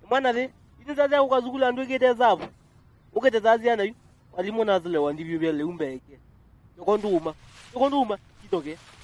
Mwana le, ini zazi ukazukula ndo kete zabu. Ukete zazi yana yu. Walimona zile wandibyo bele umbeke. Yokonduma. Kitoke.